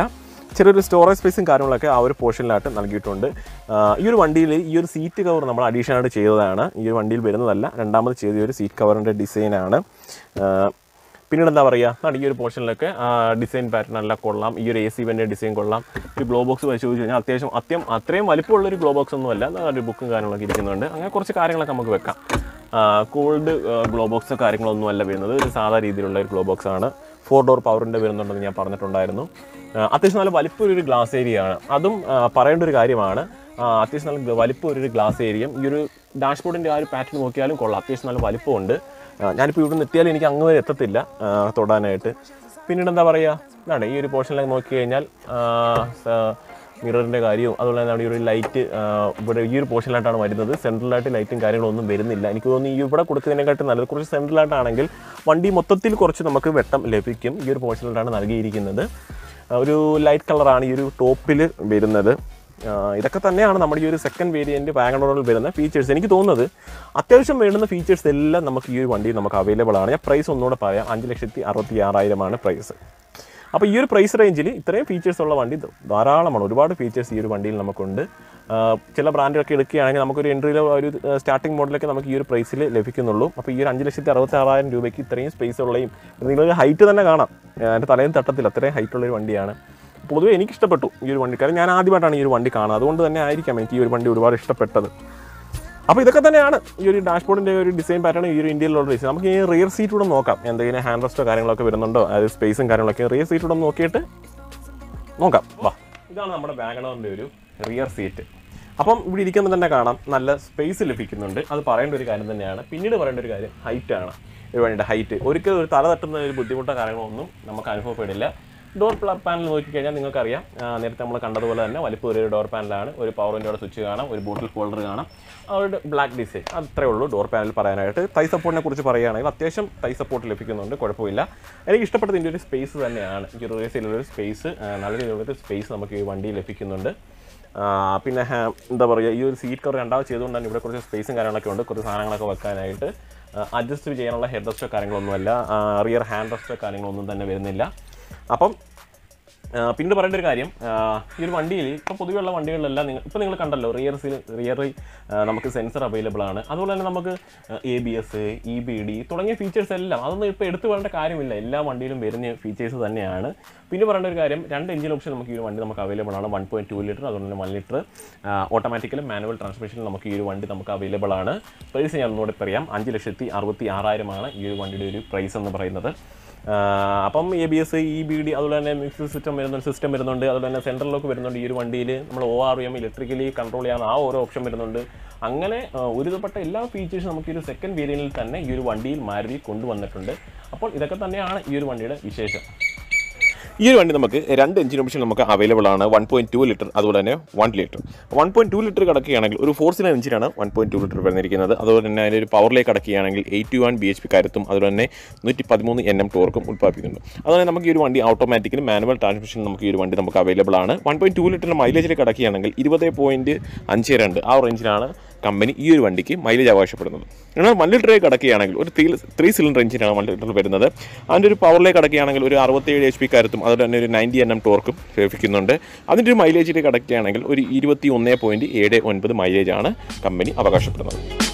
A: ചെറിയൊരു സ്റ്റോറേജ് സ്പേസും കാര്യങ്ങളൊക്കെ ആ ഒരു പോർഷനിലായിട്ട് നൽകിയിട്ടുണ്ട്. ഈ ഒരു വണ്ടിയിൽ ഈ ഒരു സീറ്റ് കവർ നമ്മൾ അഡീഷണൽ ആയിട്ട് ചെയ്തതാണ്. ഈ ഒരു വണ്ടിയിൽ വരുന്നതല്ല, രണ്ടാമത് ചെയ്ത ഒരു സീറ്റ് കവറിൻ്റെ ഡിസൈനാണ്. പിന്നീട് എന്താ പറയുക, ഈ ഒരു പോർഷനിലൊക്കെ ഡിസൈൻ പാറ്റേൺ നല്ല കൊള്ളാം. ഈ ഒരു എ സി വെൻ്റെ ഡിസൈൻ കൊള്ളാം. ഒരു ഗ്ലോ ബോക്സ് പരിശോധിച്ച് കഴിഞ്ഞാൽ അത്യാവശ്യം അത്യം അത്രയും വലിപ്പമുള്ളൊരു ഗ്ലോ ബോക്സ് ഒന്നുമല്ല, ഒരു ബുക്കും കാര്യങ്ങളൊക്കെ ഇരിക്കുന്നുണ്ട്. അങ്ങനെ കുറച്ച് കാര്യങ്ങളൊക്കെ നമുക്ക് വെക്കാം. കോൾഡ് ഗ്ലോ ബോക്സോ കാര്യങ്ങളൊന്നും അല്ല വരുന്നത്, ഒരു സാധാ രീതിയിലുള്ള ഒരു ഗ്ലോ ബോക്സ് ആണ്. ഫോർ ഡോർ പവറിൻ്റെ വരുന്നുണ്ടെന്ന് ഞാൻ പറഞ്ഞിട്ടുണ്ടായിരുന്നു. അത്യാവശ്യം നല്ല വലിപ്പം ഒരു ഗ്ലാസ് ഏരിയ ആണ്, അതും പറയേണ്ട ഒരു കാര്യമാണ്. അത്യാവശ്യം നല്ല വലിപ്പം ഒരു ഗ്ലാസ് ഏരിയയും ഈ ഒരു ഡാഷ്ബോർഡിൻ്റെ ആ ഒരു പാറ്റേൺ നോക്കിയാലും കൊള്ളാം. അത്യാവശ്യം നല്ല വലിപ്പമുണ്ട്. ഞാനിപ്പോൾ ഇവിടെ നിന്ന് എത്തിയാലും എനിക്ക് അങ്ങ് വരെ എത്തത്തില്ല തൊടാനായിട്ട്. പിന്നീട് എന്താ പറയുക, ഇതാണ് ഈ ഒരു പോർഷനിലേക്ക് നോക്കി കഴിഞ്ഞാൽ മിററിൻ്റെ കാര്യവും അതുപോലെ തന്നെ ഈ ഒരു ലൈറ്റ് ഇവിടെ ഈ ഒരു പോർഷനിലായിട്ടാണ് വരുന്നത്. സെൻട്രലായിട്ട് ലൈറ്റും കാര്യങ്ങളൊന്നും വരുന്നില്ല. എനിക്ക് തോന്നുന്നു ഈ ഇവിടെ കൊടുക്കുന്നതിനെക്കാട്ടും നല്ലത് കുറച്ച് സെൻട്രലായിട്ടാണെങ്കിൽ വണ്ടി മൊത്തത്തിൽ കുറച്ച് നമുക്ക് വെട്ടം ലഭിക്കും. ഈ ഒരു പോർഷനിലായിട്ടാണ് നൽകിയിരിക്കുന്നത്. ഒരു ലൈറ്റ് കളറാണ് ഈ ഒരു ടോപ്പിൽ വരുന്നത്. ഇതൊക്കെ തന്നെയാണ് നമ്മുടെ ഈ ഒരു സെക്കൻഡ് വേരിയൻറ്റ് വാഗണറിൽ വരുന്ന ഫീച്ചേഴ്സ്. എനിക്ക് തോന്നുന്നത് അത്യാവശ്യം വേണ്ടുന്ന ഫീച്ചേഴ്സ് എല്ലാം നമുക്ക് ഈ ഒരു വണ്ടിയിൽ നമുക്ക് അവൈലബിൾ ആണ്. ഞാൻ പ്രൈസ് ഒന്നുകൂടെ പറയാം, അഞ്ച് ലക്ഷത്തി അറുപത്തി ആറായിരമാണ് പ്രൈസ്. അപ്പോൾ ഈ ഒരു പ്രൈസ് റേഞ്ചിൽ ഇത്രയും ഫീച്ചേഴ്സ് ഉള്ള വണ്ടി ധാരാളമാണ്. ഒരുപാട് ഫീച്ചേഴ്സ് ഈ ഒരു വണ്ടിയിൽ നമുക്കുണ്ട്. ചില ബ്രാൻഡുകളൊക്കെ എടുക്കുകയാണെങ്കിൽ നമുക്കൊരു എൻട്രിയിലോ ഒരു സ്റ്റാർട്ടിംഗ് മോഡലൊക്കെ നമുക്ക് ഈ ഒരു പ്രൈസിൽ ലഭിക്കുന്നുള്ളൂ. അപ്പോൾ ഈ ഒരു അഞ്ച് ലക്ഷത്തി അറുപത്തി ആറായിരം രൂപയ്ക്ക് ഇത്രയും സ്പേസ് ഉള്ളയും നിങ്ങൾക്ക് ഹൈറ്റ് തന്നെ കാണാം, എൻ്റെ തലയും തട്ടത്തിൽ അത്രയും ഹൈറ്റുള്ളൊരു വണ്ടിയാണ്. പൊതുവേ എനിക്കിഷ്ടപ്പെട്ടു ഈ ഒരു വണ്ടി, കാരണം ഞാൻ ആദ്യമായിട്ടാണ് ഈ ഒരു വണ്ടി കാണുന്നത്. അതുകൊണ്ട് തന്നെ ആയിരിക്കാം എനിക്ക് ഈ ഒരു വണ്ടി ഒരുപാട് ഇഷ്ടപ്പെട്ടത്. അപ്പോൾ ഇതൊക്കെ തന്നെയാണ് ഈ ഒരു ഡാഷ്ബോർഡിൻ്റെ ഒരു ഡിസൈൻ പാറ്റേൺ, ഈ ഒരു ഇന്ത്യയിലുള്ള ഡിസൈൻ. നമുക്ക് ഈ റിയർ സീറ്റ് കൂടെ നോക്കാം, എന്തെങ്കിലും ഹാൻഡ് റെസ്റ്റോ കാര്യങ്ങളൊക്കെ വരുന്നുണ്ടോ, അതായത് സ്പേസും കാര്യങ്ങളൊക്കെ റിയർ സീറ്റ് കൂടെ നോക്കിയിട്ട് നോക്കാം. വാ, ഇതാണ് നമ്മുടെ വാഗണറിൻ്റെ ഒരു റിയർ സീറ്റ്. അപ്പം ഇവിടെ ഇരിക്കുമ്പോൾ തന്നെ കാണാം നല്ല സ്പേസ് ലഭിക്കുന്നുണ്ട്. അത് പറയേണ്ട ഒരു കാര്യം തന്നെയാണ്. പിന്നീട് പറയേണ്ട ഒരു കാര്യം ഹൈറ്റാണ്. ഒരു വണ്ടിയുടെ ഹൈറ്റ് ഒരിക്കലും ഒരു തല തട്ടുന്ന ഒരു ബുദ്ധിമുട്ടോ കാര്യങ്ങളൊന്നും നമുക്ക് അനുഭവപ്പെടില്ല. ഡോർ പാനൽ നോക്കിക്കഴിഞ്ഞാൽ നിങ്ങൾക്കറിയാം, നേരത്തെ നമ്മൾ കണ്ടതുപോലെ തന്നെ വലിപ്പം ഒരു ഡോർ പാനലാണ്. ഒരു പവർ വിൻഡോയുടെ സ്വിച്ച് കാണാം, ഒരു ബോട്ടിൽ ഹോൾഡർ കാണാം, അവരുടെ ബ്ലാക്ക് ഡിസൈൻ. അത്രേ ഉള്ളൂ ഡോർ പാനൽ പറയാനായിട്ട്. തൈ സപ്പോർട്ടിനെ കുറിച്ച് പറയുകയാണെങ്കിൽ അത്യാവശ്യം തൈ സപ്പോർട്ട് ലഭിക്കുന്നുണ്ട്, കുഴപ്പമില്ല. എനിക്ക് ഇഷ്ടപ്പെട്ടത് ഇതിൻ്റെ ഒരു സ്പേസ് തന്നെയാണ്. ഈ ഒരു റേസിലൊരു സ്പേസ്, നല്ല രീതിയിലുള്ളൊരു സ്പേസ് നമുക്ക് ഈ വണ്ടിയിൽ ലഭിക്കുന്നുണ്ട്. പിന്നെ എന്താ പറയുക, ഈ ഒരു സീറ്റ് കവർ രണ്ടാമത് ചെയ്തുകൊണ്ട് തന്നെ ഇവിടെ കുറച്ച് സ്പേസും കാര്യങ്ങളൊക്കെ ഉണ്ട്, കുറച്ച് സാധനങ്ങളൊക്കെ വെക്കാനായിട്ട്. അഡ്ജസ്റ്റ് ചെയ്യാനുള്ള ഹെഡ് റെസ്റ്റോ കാര്യങ്ങളൊന്നുമല്ല, റിയർ ഹാൻഡ് റെസ്റ്റോ കാര്യങ്ങളൊന്നും തന്നെ വരുന്നില്ല. അപ്പം പിന്നീട് പറയേണ്ട ഒരു കാര്യം, ഈ ഒരു വണ്ടിയിൽ ഇപ്പോൾ പൊതുവെയുള്ള വണ്ടികളിലെല്ലാം നിങ്ങൾ ഇപ്പോൾ നിങ്ങൾ കണ്ടല്ലോ, റിയർസിൽ റിയറിൽ നമുക്ക് സെൻസർ അവൈലബിൾ ആണ്. അതുപോലെ തന്നെ നമുക്ക് A B S, E B D തുടങ്ങിയ ഫീച്ചേഴ്സ് എല്ലാം, അതൊന്നും ഇപ്പോൾ എടുത്തു പറയേണ്ട കാര്യമില്ല, എല്ലാ വണ്ടിയിലും വരുന്ന ഫീച്ചേഴ്സ് തന്നെയാണ്. പിന്നെ പറയേണ്ട ഒരു കാര്യം, രണ്ട് എഞ്ചിൻ ഓപ്ഷൻ നമുക്ക് ഈ ഒരു വണ്ടി നമുക്ക് അവൈലബിൾ ആണ്. വൺ പോയിൻറ്റ് ടു ലിറ്റർ അതുപോലെ തന്നെ വൺ ലിറ്റർ ഓട്ടോമാറ്റിക്കലും മാനുവൽ ട്രാൻസ്മിഷനിൽ നമുക്ക് ഈ ഒരു വണ്ടി നമുക്ക് അവൈലബിൾ ആണ്. പ്രൈസ് ഞാൻ ഒന്നുകൂടെ പറയാം, അഞ്ച് ലക്ഷത്തി അറുപത്തി ആറായിരമാണ് ഈ ഒരു വണ്ടിയുടെ ഒരു പ്രൈസ് എന്ന് പറയുന്നത്. അപ്പം A B S, E B D അതുപോലെ തന്നെ മിക്സ് സിസ്റ്റം വരുന്നുണ്ട് സിസ്റ്റം വരുന്നുണ്ട് അതുപോലെ തന്നെ സെൻട്രൽ ലോക്ക് വരുന്നുണ്ട്. ഈ ഒരു വണ്ടിയിൽ നമ്മൾ O R M electrically control ചെയ്യാവുന്ന ആ ഓരോ ഓപ്ഷൻ വരുന്നുണ്ട്. അങ്ങനെ ഒരുവിധപ്പെട്ട എല്ലാ ഫീച്ചേഴ്സും നമുക്ക് ഈ ഒരു സെക്കൻഡ് വേരിയൻറ്റിൽ തന്നെ ഈ ഒരു വണ്ടിയിൽ മാരുതി കൊണ്ടുവന്നിട്ടുണ്ട്. അപ്പോൾ ഇതൊക്കെ തന്നെയാണ് ഈ ഒരു വണ്ടിയുടെ വിശേഷം. ഈ ഒരു വണ്ടി നമുക്ക് രണ്ട് എഞ്ചിൻ ഓപ്ഷൻ നമുക്ക് അവൈലബിൾ ആണ്. വൺ പോയിൻറ്റ് ടു ലിറ്റർ അതുപോലെ തന്നെ one litre. One point two litre കിടക്കുകയാണെങ്കിൽ ഒരു ഫോർ സിലിണ്ടർ എഞ്ചിനാണ് വൺ പോയിൻറ്റ് ടു ലിറ്റർ വരുന്നിരിക്കുന്നത്. അതുപോലെ തന്നെ അതിൻ്റെ ഒരു പവറിലേക്ക് കിടക്കുകയാണെങ്കിൽ eighty one B H P കരുത്തും അതുപോലെ തന്നെ നൂറ്റി പതിമൂന്ന് എൻ എം ടോർക്കും ഉൽപ്പാദിപ്പിക്കുന്നുണ്ട്. അതുപോലെ നമുക്ക് ഈ ഒരു വണ്ടി ഓട്ടോമാറ്റിക്കലി മാനുവൽ ട്രാൻസ്മിഷൻ നമുക്ക് ഈ ഒരു വണ്ടി നമുക്ക് അവൈലബിൾ ആണ്. വൺ പോയിൻറ്റ് ടു ലിറ്ററിൻ്റെ മൈലേജിലേക്ക് കിടക്കുകയാണെങ്കിൽ ഇരുപത് പോയിൻറ്റ് അഞ്ച് രണ്ട് ആ റേഞ്ചിലാണ് കമ്പനി ഈ ഒരു വണ്ടിക്ക് മൈലേജ് അവകാശപ്പെടുന്നത്. എന്നാൽ വൺ ലിറ്ററിലേക്ക് കിടക്കുകയാണെങ്കിൽ ഒരു ത്രീ ത്രീ സിലിണ്ടർ എഞ്ചിനാണ് വൺ ലിറ്ററിൽ വരുന്നത്. അതിൻ്റെ ഒരു പവറിലേക്ക് കിടക്കുകയാണെങ്കിൽ ഒരു അറുപത്തേഴ് എച്ച് പി കരുത്തും അതുപോലെ തന്നെ ഒരു നയൻറ്റി എൻ എം ടോർക്കും ലഭിക്കുന്നുണ്ട്. അതിൻ്റെ ഒരു മൈലേജിലേക്ക് കിടക്കുകയാണെങ്കിൽ ഒരു ഇരുപത്തി ഒന്ന് പോയിൻറ്റ് ഏഴ് ഒൻപത് മൈലേജാണ് കമ്പനി അവകാശപ്പെടുന്നത്.